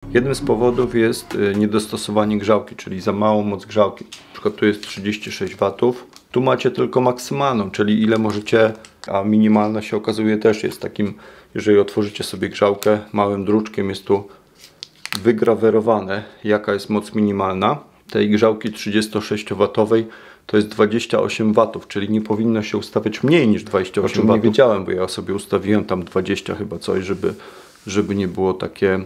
Jednym z powodów jest niedostosowanie grzałki, czyli za małą moc grzałki. Na przykład tu jest 36 W, tu macie tylko maksymalną, czyli ile możecie, a minimalna się okazuje też jest takim, jeżeli otworzycie sobie grzałkę, małym druczkiem jest tu wygrawerowane, jaka jest moc minimalna. Tej grzałki 36W to jest 28 W, czyli nie powinno się ustawiać mniej niż 28 W. Nie wiedziałem, bo ja sobie ustawiłem tam 20 chyba coś, żeby nie było takie...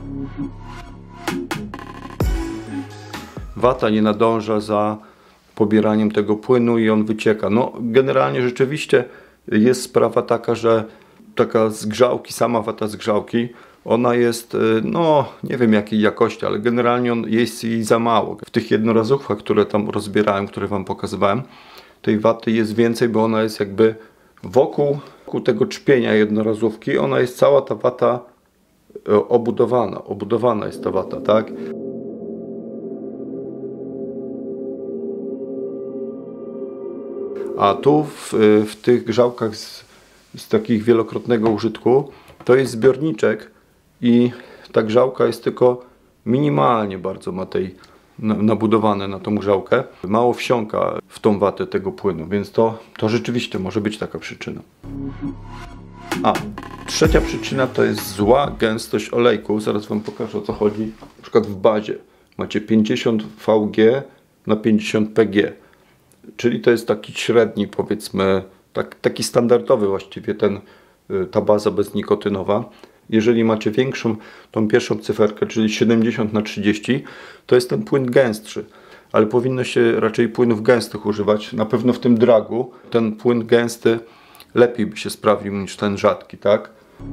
Wata nie nadąża za pobieraniem tego płynu i on wycieka. No generalnie rzeczywiście jest sprawa taka, że taka z grzałki, sama wata z grzałki, ona jest, no nie wiem jakiej jakości, ale generalnie jest jej za mało. W tych jednorazówkach, które tam rozbierałem, które wam pokazywałem, tej waty jest więcej, bo ona jest jakby wokół tego czpienia jednorazówki, ona jest cała ta wata obudowana jest ta wata, tak? A tu w tych grzałkach z takich wielokrotnego użytku to jest zbiorniczek i ta grzałka jest tylko minimalnie bardzo ma tej nabudowane na tą grzałkę. Mało wsiąka w tą watę tego płynu, więc to rzeczywiście może być taka przyczyna. A trzecia przyczyna to jest zła gęstość olejku. Zaraz wam pokażę, o co chodzi. Na przykład w bazie macie 50 VG na 50 PG. Czyli to jest taki średni, powiedzmy, taki standardowy właściwie ta baza beznikotynowa. Jeżeli macie większą, tą pierwszą cyferkę, czyli 70 na 30, to jest ten płyn gęstszy. Ale powinno się raczej płynów gęstych używać. Na pewno w tym dragu ten płyn gęsty lepiej by się sprawdził niż ten rzadki, tak?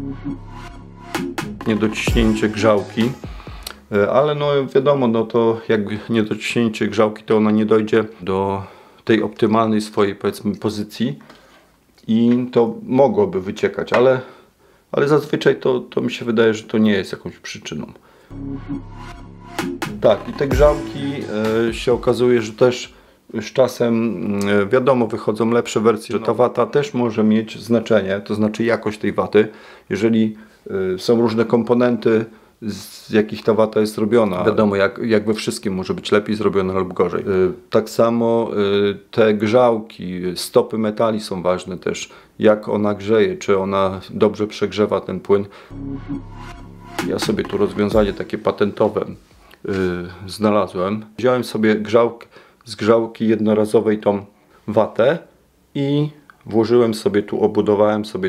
Niedociśnięcie grzałki. Ale no wiadomo, no to jak niedociśnięcie grzałki, to ona nie dojdzie do tej optymalnej swojej, powiedzmy, pozycji i to mogłoby wyciekać, ale zazwyczaj to mi się wydaje, że to nie jest jakąś przyczyną. Tak, i te grzałki się okazuje, że też z czasem, wiadomo, wychodzą lepsze wersje, że ta wata też może mieć znaczenie, to znaczy jakość tej waty. Jeżeli są różne komponenty, z jakich ta wata jest robiona. Wiadomo, jak we wszystkim może być lepiej zrobiona lub gorzej. Tak samo te grzałki, stopy metali są ważne też. Jak ona grzeje, czy ona dobrze przegrzewa ten płyn. Ja sobie tu rozwiązanie takie patentowe znalazłem. Wziąłem sobie z grzałki jednorazowej tą watę i włożyłem sobie tu, obudowałem sobie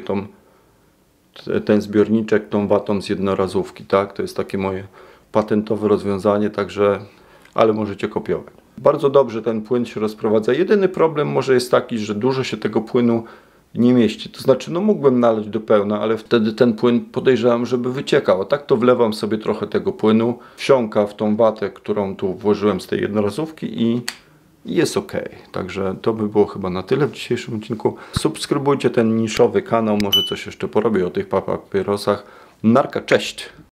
ten zbiorniczek tą watą z jednorazówki, tak? To jest takie moje patentowe rozwiązanie, także, ale możecie kopiować. Bardzo dobrze ten płyn się rozprowadza. Jedyny problem może jest taki, że dużo się tego płynu nie mieści. To znaczy, no mógłbym nalać do pełna, ale wtedy ten płyn podejrzewam, żeby wyciekał. A tak to wlewam sobie trochę tego płynu, wsiąka w tą watę, którą tu włożyłem z tej jednorazówki i jest ok. Także to by było chyba na tyle w dzisiejszym odcinku. Subskrybujcie ten niszowy kanał, może coś jeszcze porobię o tych papierosach. Narka, cześć!